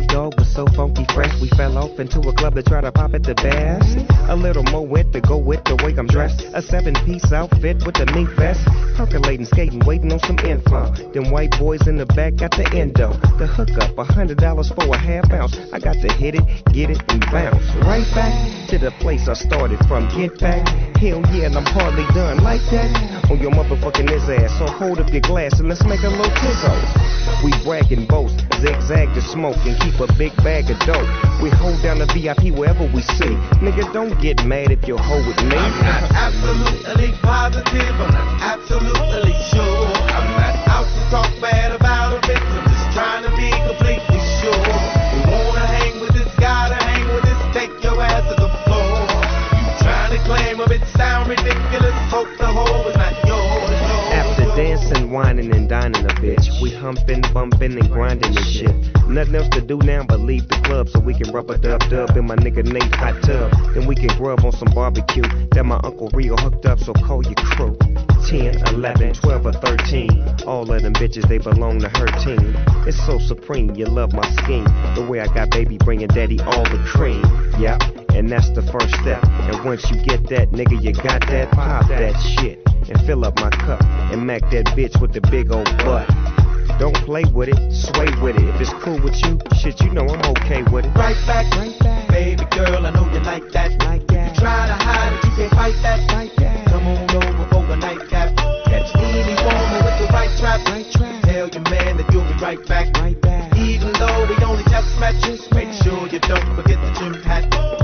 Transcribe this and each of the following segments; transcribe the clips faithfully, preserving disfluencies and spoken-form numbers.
dog was so funky fresh, we fell off into a club to try to pop at the best. A little more wet to go with the way I'm dressed. A seven-piece outfit with the mink vest. Percolating, skating, waiting on some info. Them white boys in the back got the endo. The hookup, a hundred dollars for a half ounce. I got to hit it, get it, and bounce. Right back to the place I started from. Get back, hell yeah, and I'm hardly done like that. On your motherfucking his ass, so hold up your glass and let's make a little tizzle. We brag and boast, zigzag the smoke and keep a big bag of dope. We hold down the V I P wherever we see. Nigga, don't get mad if you hold with me. I'm not absolutely positive, I'm not absolutely sure. I'm not out to talk bad about a bitch, I'm just trying to be completely sure. You wanna hang with this, gotta hang with this, take your ass to the floor. You trying to claim a bitch sound ridiculous, hope the hoe is not yours. After dancing, whining, and dining a bitch, we humping, bumping, and grinding and shit. Nothing else to do now but leave the club so we can rub a dub dub in my nigga Nate hot tub. Then we can grub on some barbecue that my Uncle Rio hooked up, so call your crew. ten, eleven, twelve, or thirteen. All of them bitches, they belong to her team. It's so supreme, you love my scheme. The way I got baby bringing daddy all the cream. Yep, and that's the first step. And once you get that, nigga, you got that, pop that shit. And fill up my cup and mac that bitch with the big old butt. Don't play with it, sway with it. If it's cool with you, shit, you know I'm okay with it. Right back, right back. Baby girl, I know you like that, like that. You try to hide it, you can't fight that, fight that. Come on over for a nightcap. Catch any woman with the right trap, right trap. Tell your man that you'll be right back, right back. Even though we only just met, just make sure you don't forget the gym hat.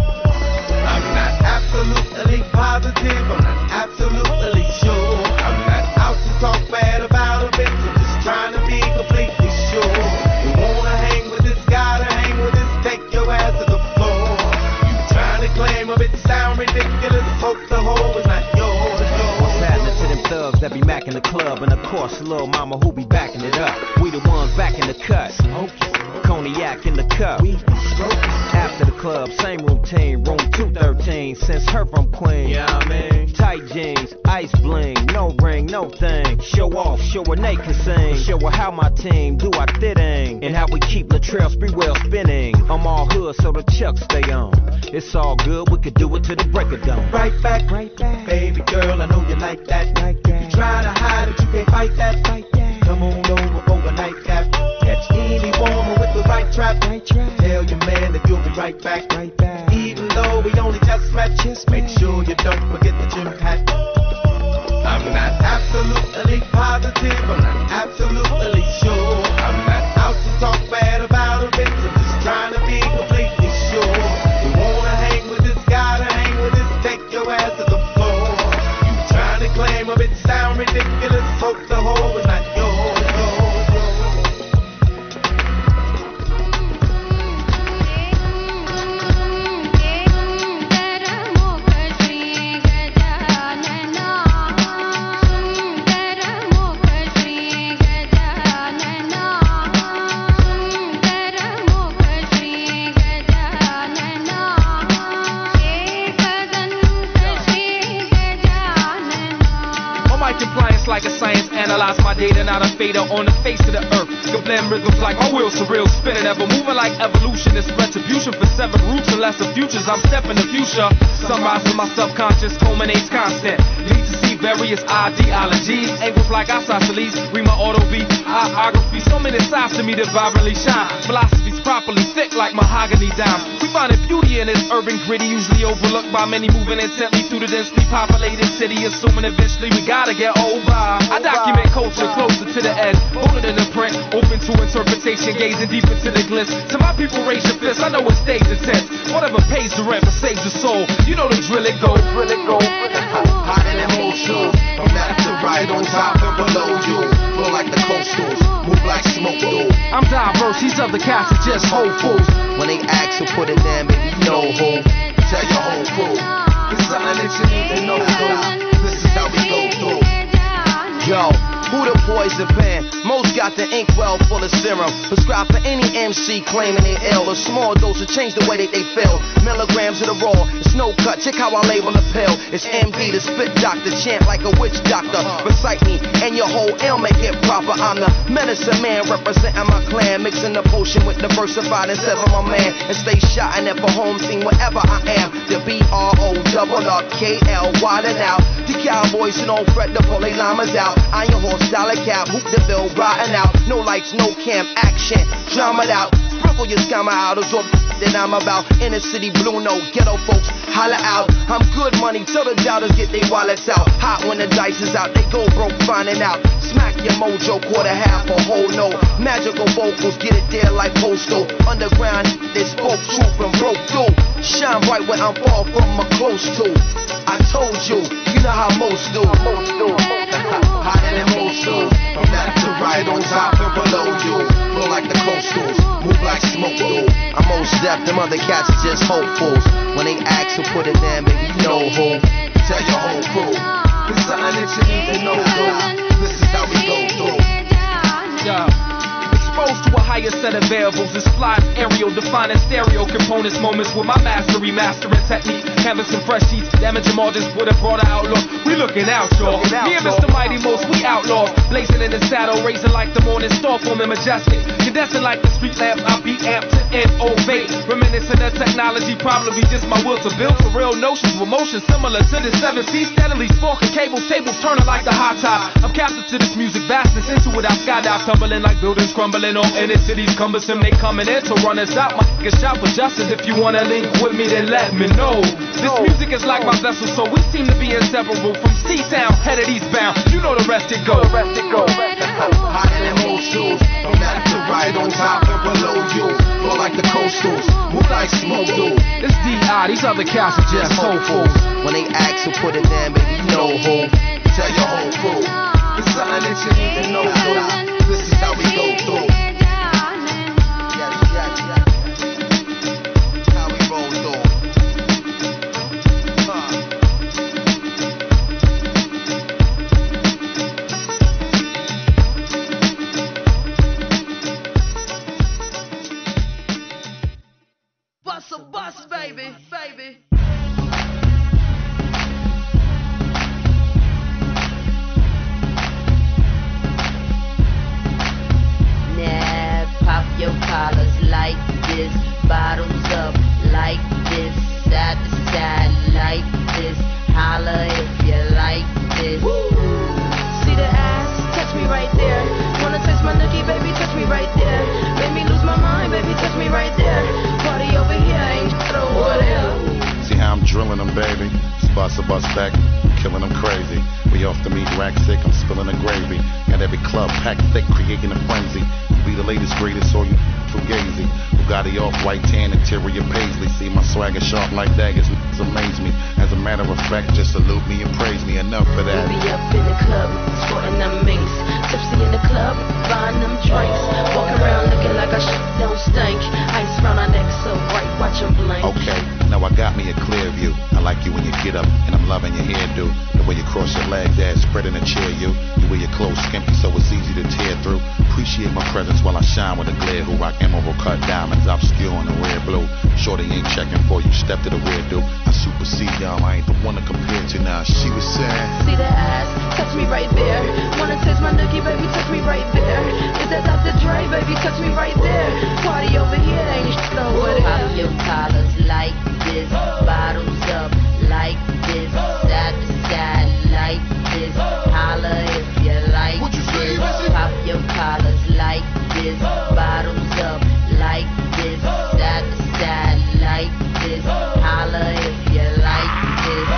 I'm not absolutely positive, I'm not absolutely sure. I'm not out to talk bad about a bitch, I'm just trying to be completely sure. You wanna hang with this, gotta hang with this, take your ass to the floor. You trying to claim a bitch sound ridiculous, hope the hoe is not yours. What's happening to them thugs that be macking the club? And of course, little mama who be backing it up. We the ones back in the cut. Cognac in the cup. After the club, same routine, room two thirteen. Since her from Queen, yeah, I mean, tight jeans, ice bling, no ring, no thing. Show off, show her Nate can sing. Show her how my team do our fitting. And how we keep Latrell Sprewell spinning. I'm all hood, so the chucks stay on. It's all good, we could do it till the break of dawn. Right back, right back. Baby girl, I know you like that, like that. You try to hide it, you can't fight that, fight that. Come on over for a nightcap. Catch any woman with the right trap, right trap. Tell your man that you'll be right back, right back. Even though we only just met, just make sure you don't forget the gym hat. I'm not absolutely positive, I'm not absolutely sure. I'm not out to talk bad about a bitch, I'm just trying to be completely sure. You wanna hang with this, gotta hang with this, take your ass to the floor. You trying to claim a bitch sound ridiculous, hope the hoe is not yours. Like a science, analyze my data, not a fader on the face of the earth. Can blend rhythms like my wheels surreal, spinning, ever moving like evolution. It's retribution for seven roots unless the futures. I'm stepping the future. Sunrise with my subconscious culminates constant. Need to see various ideologies, angles like isosceles. Read my auto beat, biography. So many sides to me that vibrantly shine. Philosophy's properly thick like mahogany dime. We finding beauty in this urban gritty, usually overlooked by many, moving intently through the densely populated city, assuming eventually we gotta get over. I document culture closer to the edge, bolder than the print, open to interpretation, gazing deep into the glitz. To my people, raise your fists, I know it stays intense. Whatever pays the rent but saves the soul. You know the drill it go, drill it go. Hot in them old shoes, from left to right, on top and below you. Flow like the coastals, move like smoke do. I'm diverse, these other cats are just whole fools. When they ask who put it down, baby, you know who. Tell your whole crew, it's something that you need to know through. This is how we go through. Yo, who the boys of band? Most got got the ink well full of serum. Prescribed for any M C claiming they ill. A small dose will change the way that they feel. Milligrams of the raw, it's no cut. Check how I label a pill. It's M D, the spit doctor, chant like a witch doctor. Recite me, and your whole ill make it proper. I'm the medicine man, representing my clan. Mixing the potion with diversified instead of my man. And stay shot and for home team wherever I am. The B R O double R K L, widen out. The cowboys who don't fret, the police llamas out. Iron horse, dollar cap, hoop the bill, riding out. No lights, no cam, action, drama out. Sprinkle your scammer out, it's all that I'm about. Inner city blue note, ghetto folks, holla out. I'm good money, tell the doubters get their wallets out. Hot when the dice is out, they go broke finding out. Smack your mojo, quarter half or whole no. Magical vocals, get it there like postal. Underground, they spoke truth and broke through. Shine bright when I'm far from a close to. I told you, you know how most do. Most do. Hotter than most do. From left to right, on top and below you. Flow like the coastals, move like smoke do. I'm most deaf, them other cats are just hopefuls. When they ask who put it down, baby, you know who. Tell your whole crew. It's something that you need to know, though. This is how we go through. Yeah. Exposed to a higher set of variables, it's flies, aerial, defining stereo components, moments with my mastery, mastering technique, canvassing fresh sheets, damaging margins with a broader outlook. We looking out, y'all. Me and Mister Mighty Most, we outlaws, blazing in the saddle, raising like the morning star, forming majestic, condensing like the street lamp. I be amped to innovate, reminiscing of technology, probably just my will to build for real notions with motion similar to the seven seas, steadily sparking cables, tables turning like the hot top. I'm captive to this music vastness, into it I skydive, tumbling like buildings crumbling. On inner cities cumbersome, they coming in to run us out. My niggas shout for justice. If you wanna link with me, then let me know. This music is like my vessel, so we seem to be inseparable. From C-Town, headed eastbound, you know the rest it go. The rest it go. Hotter than most shoes, from left to right, on top and below you. Flow like the coastals, move like smoke do. It's D I, these other cats are just hopefuls. When they ask who put it down, baby, you know who. Tell your whole crew. It's something that you need to know, though. This is how we go through. Bust a bus, baby, baby. Now pop your collars like this, bottoms up like this, side to side like this. Holla if you like this. Woo. See the ass, touch me right there. Wanna touch my nookie, baby, touch me right there. Make me lose my mind, baby, touch me right there. Party over here, ain't shit over there. See how I'm drilling them, baby. Spots a bus back, killing them crazy. We off the meat rack sick, I'm spilling the gravy. Got every club packed thick, creating a frenzy. Be the latest, greatest, or you fugazi. Bugatti off white tan, interior paisley. See my swagger sharp like daggers, niggas amaze me. As a matter of fact, just salute me and praise me. Enough for that. We be up in the club, sporting them minks. Tipsy in the club, buying them drinks. Walking around looking like our shit don't stink. Ice round our neck so bright, watch them blink. Okay, now I got me a clear view. I like you when you get up, and I'm loving your hairdo. The way you cross your leg, that spread in a chair, you. You wear your clothes skimpy, so it's easy to tear through. Appreciate my presence while I shine with a glare. Who rock emerald cut diamonds, obscure in the red blue. Shorty ain't checking for you, step to the rear, dude. I supersede y'all, I ain't the one to compare to now. She was saying, see the ass, touch me right there. Wanna taste my nookie, baby, touch me right there. Is that Doctor Dre, baby, touch me right there. Party over here, ain't shit over there. Pop your collars like this, bottoms up like this, side to side like this. Holla if you like this. Pop your collars like this, bottoms up like this, side to side like this. Holla if you like this.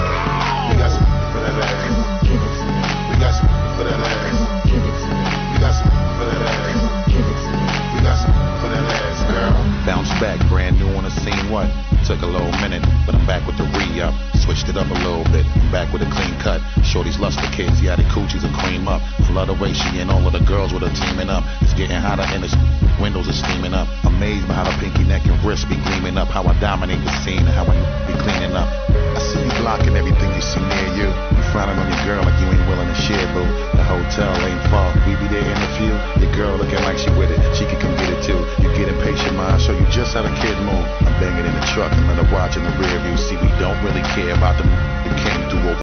we got some for that ass. Come on, give it to me. We got some for that ass. Come on, give it to me. We got some for that ass. Come on, give it to me. We got some for that ass, girl. Bounce back, brand new on the scene, what? Took a little minute, but I'm back with the re-up. Switched it up a little bit, I'm back with a clean cut. Shorty's luster kids, yeah, the coochies are cream up. I love the way she and all of the girls with her teaming up. It's getting hotter and the windows are steaming up. Amazed by how the pinky neck and wrist be gleaming up. How I dominate the scene and how I be cleaning up. I see you blocking everything you see near you. You frowning on your girl like you ain't willing to share, boo. The hotel ain't far, we be there in a few. You show you just how the kid move. I'm banging in the truck and let her watch in the rear view. See, we don't really care about the who came through.